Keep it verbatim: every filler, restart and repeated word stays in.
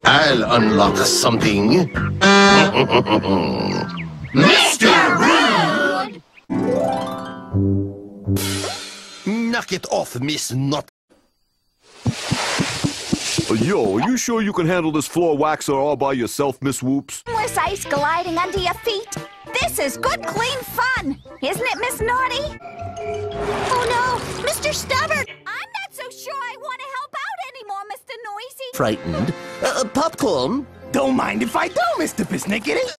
I'll unlock something. Mister Rude! Knock it off, Miss Not. Uh, yo, are you sure you can handle this floor waxer all by yourself, Miss Whoops? Endless ice gliding under your feet. This is good, clean fun. Isn't it, Miss Naughty? Oh, no. Mister Stubborn. I'm not so sure I want to help out anymore, Mister Noisy. Frightened. Uh, popcorn? Don't mind if I do, Mister Persnickety.